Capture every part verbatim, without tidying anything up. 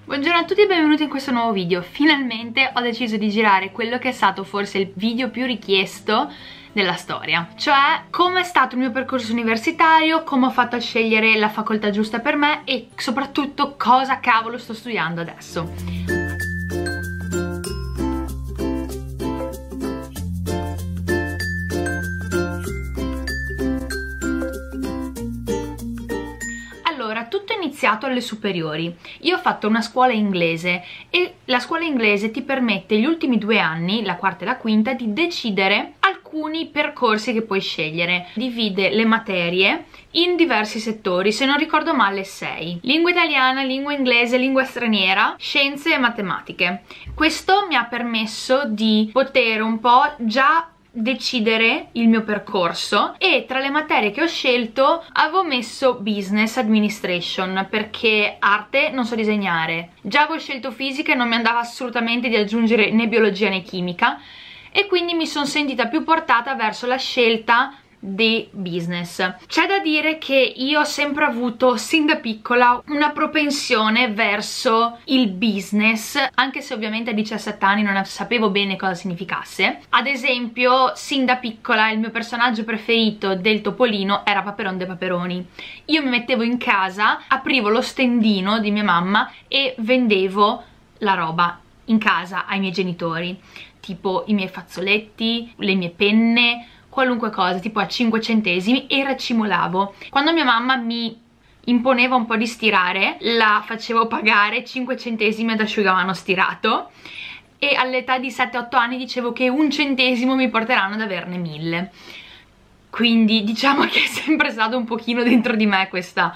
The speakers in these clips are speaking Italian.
Buongiorno a tutti e benvenuti in questo nuovo video. Finalmente ho deciso di girare quello che è stato forse il video più richiesto della storia, cioè come è stato il mio percorso universitario, come ho fatto a scegliere la facoltà giusta per me e soprattutto cosa cavolo sto studiando adesso. Allora, tutto è iniziato alle superiori. Io ho fatto una scuola inglese e la scuola inglese ti permette gli ultimi due anni, la quarta e la quinta, di decidere alcuni percorsi che puoi scegliere. Divide le materie in diversi settori, se non ricordo male sei: lingua italiana, lingua inglese, lingua straniera, scienze e matematiche. Questo mi ha permesso di poter un po' già decidere il mio percorso, e tra le materie che ho scelto avevo messo business administration perché arte non so disegnare, già avevo scelto fisica e non mi andava assolutamente di aggiungere né biologia né chimica, e quindi mi sono sentita più portata verso la scelta di business. C'è da dire che io ho sempre avuto sin da piccola una propensione verso il business, anche se ovviamente a diciassette anni non sapevo bene cosa significasse. Ad esempio, sin da piccola il mio personaggio preferito del Topolino era Paperon de Paperoni. Io mi mettevo in casa, aprivo lo stendino di mia mamma e vendevo la roba in casa ai miei genitori, tipo i miei fazzoletti, le mie penne, qualunque cosa, tipo a cinque centesimi, e racimolavo. Quando mia mamma mi imponeva un po' di stirare, la facevo pagare cinque centesimi ad asciugamano stirato, e all'età di sette otto anni dicevo che un centesimo mi porteranno ad averne mille. Quindi diciamo che è sempre stato un pochino dentro di me questa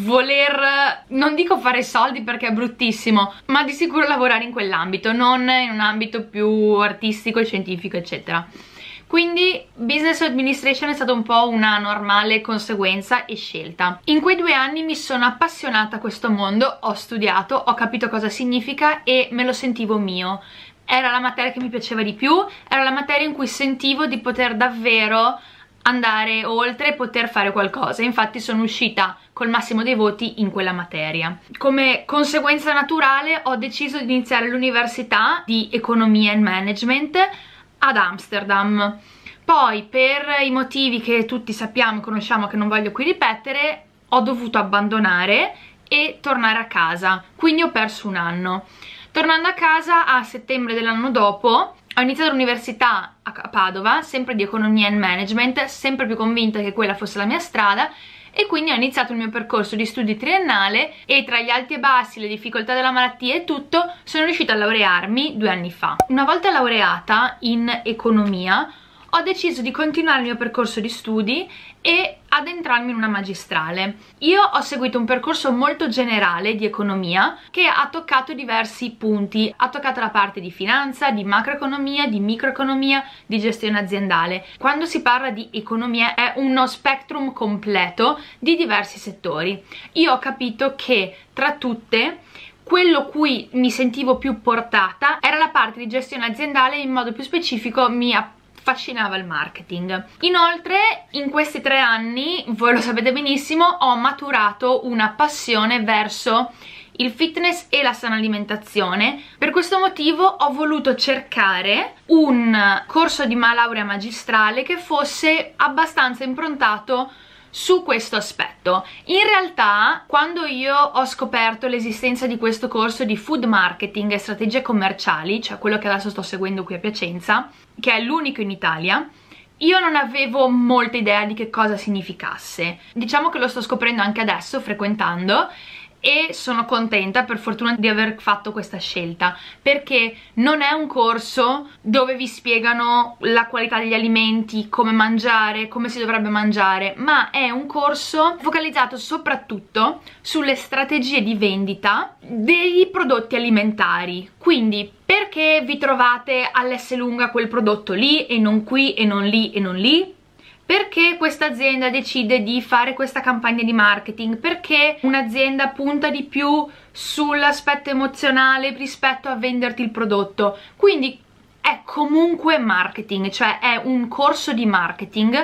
voler, non dico fare soldi perché è bruttissimo, ma di sicuro lavorare in quell'ambito, non in un ambito più artistico, scientifico, eccetera. Quindi business administration è stata un po' una normale conseguenza e scelta. In quei due anni mi sono appassionata a questo mondo, ho studiato, ho capito cosa significa e me lo sentivo mio. Era la materia che mi piaceva di più, era la materia in cui sentivo di poter davvero andare oltre e poter fare qualcosa. Infatti sono uscita col massimo dei voti in quella materia. Come conseguenza naturale ho deciso di iniziare l'università di economia e management ad Amsterdam. Poi, per i motivi che tutti sappiamo e conosciamo, che non voglio qui ripetere, ho dovuto abbandonare e tornare a casa, quindi ho perso un anno. Tornando a casa a settembre dell'anno dopo ho iniziato l'università a Padova, sempre di economia e management, sempre più convinta che quella fosse la mia strada, e quindi ho iniziato il mio percorso di studi triennale, e tra gli alti e bassi, le difficoltà della malattia e tutto, sono riuscita a laurearmi due anni fa. Una volta laureata in economia ho deciso di continuare il mio percorso di studi e addentrarmi in una magistrale. Io ho seguito un percorso molto generale di economia che ha toccato diversi punti. Ha toccato la parte di finanza, di macroeconomia, di microeconomia, di gestione aziendale. Quando si parla di economia è uno spectrum completo di diversi settori. Io ho capito che tra tutte quello cui mi sentivo più portata era la parte di gestione aziendale, e in modo più specifico mi affascinava il marketing. Inoltre in questi tre anni, voi lo sapete benissimo, ho maturato una passione verso il fitness e la sana alimentazione. Per questo motivo ho voluto cercare un corso di laurea magistrale che fosse abbastanza improntato su questo aspetto. In realtà, quando io ho scoperto l'esistenza di questo corso di food marketing e strategie commerciali, cioè quello che adesso sto seguendo qui a Piacenza, che è l'unico in Italia, io non avevo molta idea di che cosa significasse. Diciamo che lo sto scoprendo anche adesso, frequentando, e sono contenta per fortuna di aver fatto questa scelta, perché non è un corso dove vi spiegano la qualità degli alimenti, come mangiare, come si dovrebbe mangiare, ma è un corso focalizzato soprattutto sulle strategie di vendita dei prodotti alimentari. Quindi perché vi trovate all'Esselunga quel prodotto lì e non qui e non lì e non lì? Perché questa azienda decide di fare questa campagna di marketing? Perché un'azienda punta di più sull'aspetto emozionale rispetto a venderti il prodotto? Quindi è comunque marketing, cioè è un corso di marketing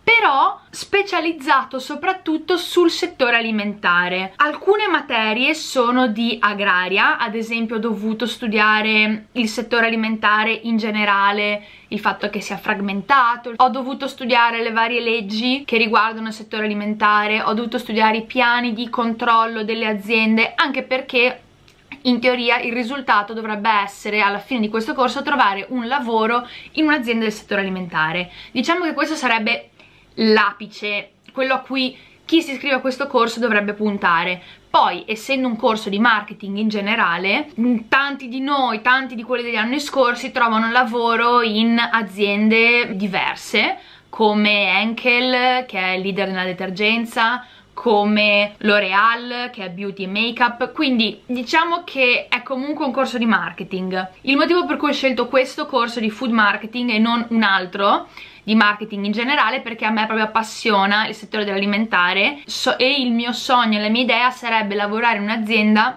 però specializzato soprattutto sul settore alimentare. Alcune materie sono di agraria, ad esempio ho dovuto studiare il settore alimentare in generale, il fatto che sia fragmentato, ho dovuto studiare le varie leggi che riguardano il settore alimentare, ho dovuto studiare i piani di controllo delle aziende, anche perché in teoria il risultato dovrebbe essere, alla fine di questo corso, trovare un lavoro in un'azienda del settore alimentare. Diciamo che questo sarebbe l'apice, quello a cui chi si iscrive a questo corso dovrebbe puntare. Poi, essendo un corso di marketing in generale, tanti di noi, tanti di quelli degli anni scorsi trovano lavoro in aziende diverse, come Henkel, che è il leader nella detergenza, come L'Oreal, che è beauty e make-up. Quindi diciamo che è comunque un corso di marketing. Il motivo per cui ho scelto questo corso di food marketing e non un altro di marketing in generale, perché a me proprio appassiona il settore dell'alimentare, so, e il mio sogno, la mia idea sarebbe lavorare in un'azienda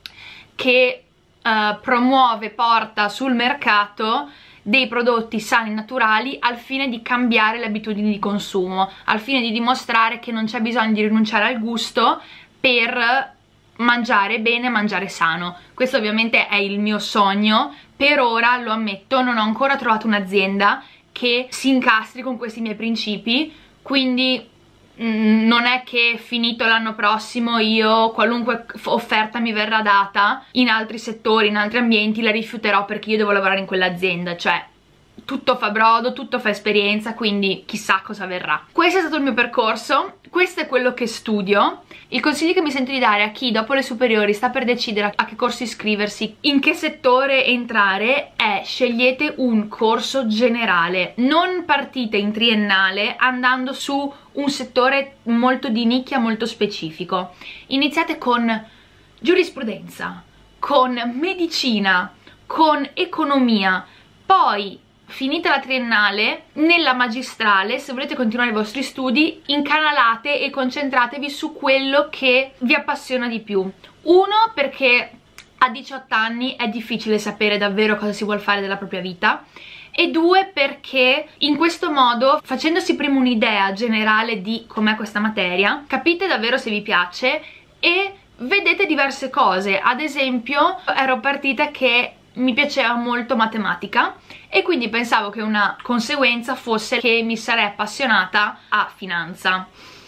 che uh, promuove, porta sul mercato dei prodotti sani e naturali al fine di cambiare le abitudini di consumo, al fine di dimostrare che non c'è bisogno di rinunciare al gusto per mangiare bene, mangiare sano. Questo ovviamente è il mio sogno. Per ora, lo ammetto, non ho ancora trovato un'azienda che si incastri con questi miei principi, quindi mh, non è che finito l'anno prossimo io qualunque offerta mi verrà data in altri settori, in altri ambienti, la rifiuterò perché io devo lavorare in quell'azienda. Cioè, tutto fa brodo, tutto fa esperienza, quindi chissà cosa verrà. Questo è stato il mio percorso, questo è quello che studio. Il consiglio che mi sento di dare a chi dopo le superiori sta per decidere a che corso iscriversi, in che settore entrare, è: scegliete un corso generale, non partite in triennale andando su un settore molto di nicchia, molto specifico. Iniziate con giurisprudenza, con medicina, con economia, poi finita la triennale, nella magistrale, se volete continuare i vostri studi, incanalate e concentratevi su quello che vi appassiona di più. Uno, perché a diciotto anni è difficile sapere davvero cosa si vuole fare della propria vita, e due, perché in questo modo, facendosi prima un'idea generale di com'è questa materia, capite davvero se vi piace e vedete diverse cose. Ad esempio, ero partita che mi piaceva molto matematica e quindi pensavo che una conseguenza fosse che mi sarei appassionata a finanza.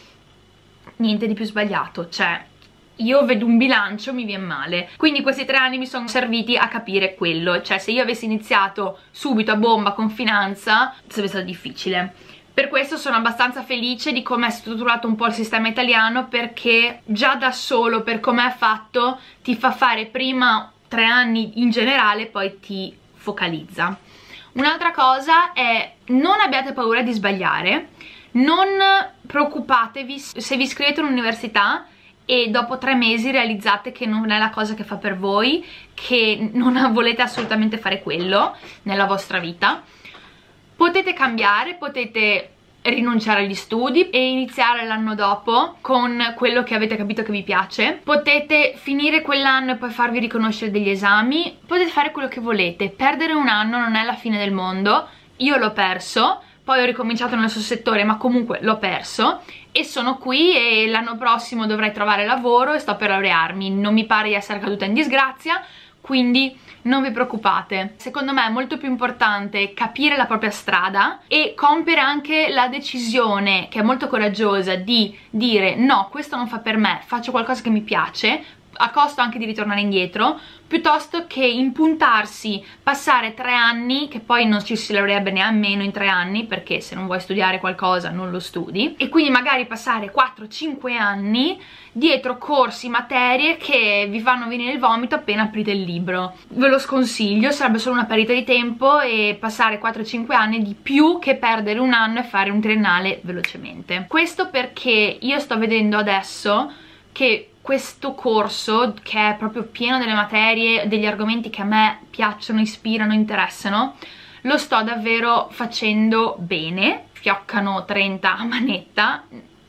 Niente di più sbagliato, cioè io vedo un bilancio, mi viene male. Quindi questi tre anni mi sono serviti a capire quello. Cioè, se io avessi iniziato subito a bomba con finanza sarebbe stato difficile. Per questo sono abbastanza felice di come è strutturato un po' il sistema italiano, perché già da solo, per come è fatto, ti fa fare prima tre anni in generale, poi ti focalizza. Un'altra cosa è: non abbiate paura di sbagliare, non preoccupatevi se vi iscrivete all'università e dopo tre mesi realizzate che non è la cosa che fa per voi, che non volete assolutamente fare quello nella vostra vita. Potete cambiare, potete rinunciare agli studi e iniziare l'anno dopo con quello che avete capito che vi piace. Potete finire quell'anno e poi farvi riconoscere degli esami. Potete fare quello che volete. Perdere un anno non è la fine del mondo. Io l'ho perso, poi ho ricominciato nel suo settore, ma comunque l'ho perso e sono qui e l'anno prossimo dovrei trovare lavoro e sto per laurearmi. Non mi pare di essere caduta in disgrazia, quindi non vi preoccupate. Secondo me è molto più importante capire la propria strada e compiere anche la decisione, che è molto coraggiosa, di dire: no, questo non fa per me, faccio qualcosa che mi piace, a costo anche di ritornare indietro, piuttosto che impuntarsi, passare tre anni, che poi non ci si laurerebbe nemmeno in tre anni, perché se non vuoi studiare qualcosa non lo studi, e quindi magari passare quattro cinque anni dietro corsi, materie che vi fanno venire il vomito appena aprite il libro. Ve lo sconsiglio, sarebbe solo una perdita di tempo, e passare quattro cinque anni di più che perdere un anno e fare un triennale velocemente. Questo perché io sto vedendo adesso che questo corso, che è proprio pieno delle materie, degli argomenti che a me piacciono, ispirano, interessano, lo sto davvero facendo bene. Fioccano trenta a manetta,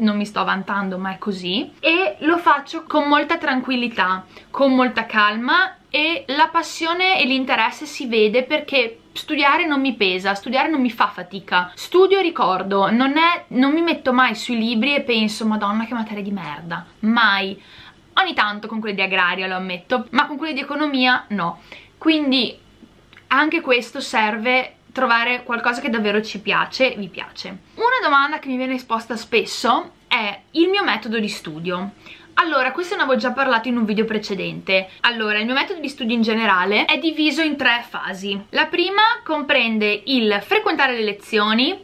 non mi sto vantando, ma è così, e lo faccio con molta tranquillità, con molta calma, e la passione e l'interesse si vede perché studiare non mi pesa, studiare non mi fa fatica, studio e ricordo, non, è, non mi metto mai sui libri e penso madonna che materia di merda, mai. Ogni tanto con quelle di agraria lo ammetto, ma con quelle di economia no, quindi anche questo serve trovare qualcosa che davvero ci piace, vi piace. Una domanda che mi viene esposta spesso è il mio metodo di studio. Allora, questo ne avevo già parlato in un video precedente. Allora, il mio metodo di studio in generale è diviso in tre fasi. La prima comprende il frequentare le lezioni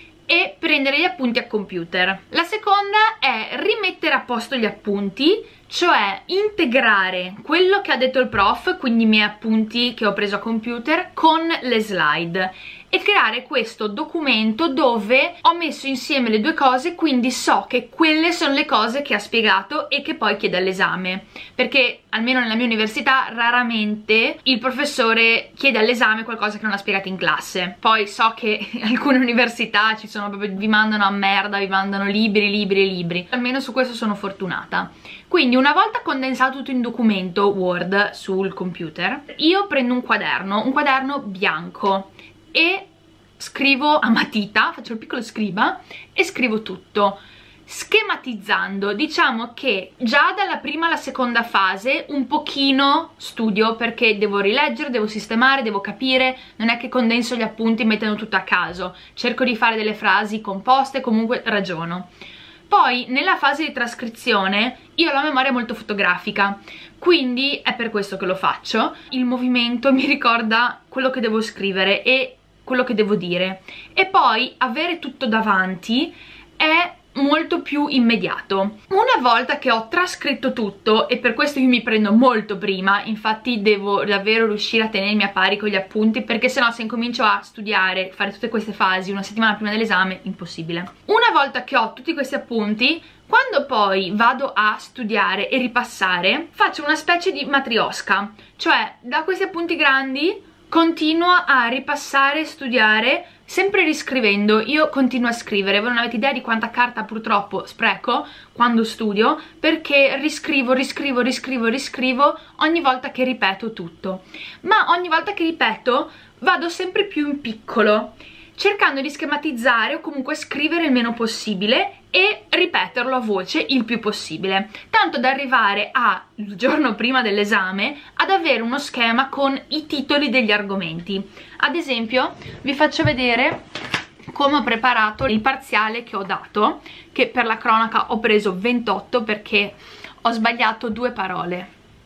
e prendere gli appunti a computer. La seconda è rimettere a posto gli appunti, cioè integrare quello che ha detto il prof, quindi i miei appunti che ho preso a computer, con le slide, e creare questo documento dove ho messo insieme le due cose, quindi so che quelle sono le cose che ha spiegato e che poi chiede all'esame, perché almeno nella mia università raramente il professore chiede all'esame qualcosa che non ha spiegato in classe. Poi so che alcune università ci sono proprio, vi mandano a merda, vi mandano libri, libri e libri, almeno su questo sono fortunata. Quindi una volta condensato tutto in documento Word sul computer, io prendo un quaderno, un quaderno bianco, e scrivo a matita, faccio il piccolo scriba e scrivo tutto, schematizzando. Diciamo che già dalla prima alla seconda fase un pochino studio, perché devo rileggere, devo sistemare, devo capire, non è che condenso gli appunti mettendo tutto a caso, cerco di fare delle frasi composte, comunque ragiono. Poi nella fase di trascrizione io ho la memoria molto fotografica, quindi è per questo che lo faccio. Il movimento mi ricorda quello che devo scrivere e quello che devo dire, e poi avere tutto davanti è molto più immediato. Una volta che ho trascritto tutto, e per questo io mi prendo molto prima, infatti devo davvero riuscire a tenermi a pari con gli appunti, perché sennò se incomincio a studiare, fare tutte queste fasi una settimana prima dell'esame, impossibile. Una volta che ho tutti questi appunti, quando poi vado a studiare e ripassare, faccio una specie di matriosca, cioè da questi appunti grandi continuo a ripassare e studiare, sempre riscrivendo. Io continuo a scrivere, voi non avete idea di quanta carta purtroppo spreco quando studio, perché riscrivo, riscrivo, riscrivo, riscrivo ogni volta che ripeto tutto. Ma ogni volta che ripeto vado sempre più in piccolo, cercando di schematizzare o comunque scrivere il meno possibile e ripeterlo a voce il più possibile, tanto da arrivare a, il giorno prima dell'esame, ad avere uno schema con i titoli degli argomenti. Ad esempio vi faccio vedere come ho preparato il parziale che ho dato, che per la cronaca ho preso ventotto perché ho sbagliato due parole,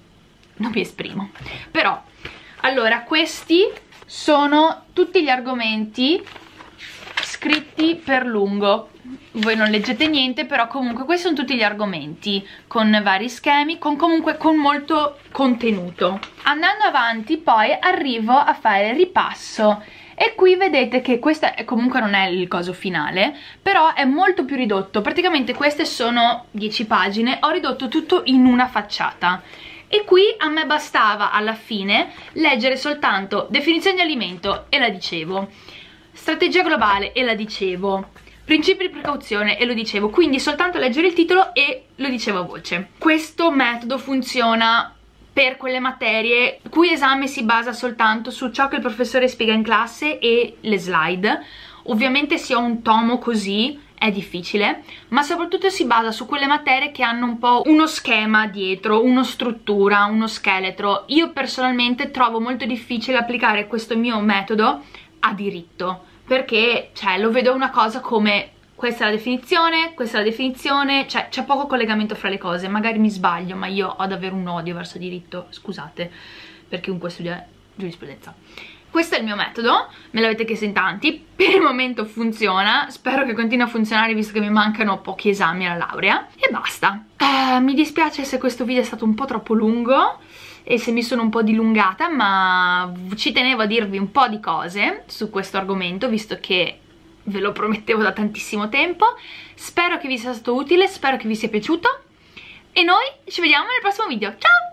non mi esprimo. Però, allora, questi sono tutti gli argomenti scritti per lungo. Voi non leggete niente, però comunque questi sono tutti gli argomenti con vari schemi, con comunque con molto contenuto. Andando avanti poi arrivo a fare il ripasso, e qui vedete che questo è, comunque non è il coso finale, però è molto più ridotto. Praticamente queste sono dieci pagine, ho ridotto tutto in una facciata. E qui a me bastava alla fine leggere soltanto definizione di alimento, e la dicevo, strategia globale, e la dicevo, principi di precauzione, e lo dicevo, quindi soltanto leggere il titolo e lo dicevo a voce. Questo metodo funziona per quelle materie cui esame si basa soltanto su ciò che il professore spiega in classe e le slide. Ovviamente se ho un tomo così è difficile, ma soprattutto si basa su quelle materie che hanno un po' uno schema dietro, una struttura, uno scheletro. Io personalmente trovo molto difficile applicare questo mio metodo a diritto, perché cioè lo vedo una cosa come questa è la definizione, questa è la definizione, cioè c'è poco collegamento fra le cose. Magari mi sbaglio, ma io ho davvero un odio verso diritto, scusate, per chiunque studia giurisprudenza. Questo è il mio metodo, me l'avete chiesto in tanti, per il momento funziona, spero che continui a funzionare visto che mi mancano pochi esami alla laurea, e basta. Uh, mi dispiace se questo video è stato un po' troppo lungo e se mi sono un po' dilungata, ma ci tenevo a dirvi un po' di cose su questo argomento, visto che ve lo promettevo da tantissimo tempo. Spero che vi sia stato utile, spero che vi sia piaciuto, e noi ci vediamo nel prossimo video. Ciao!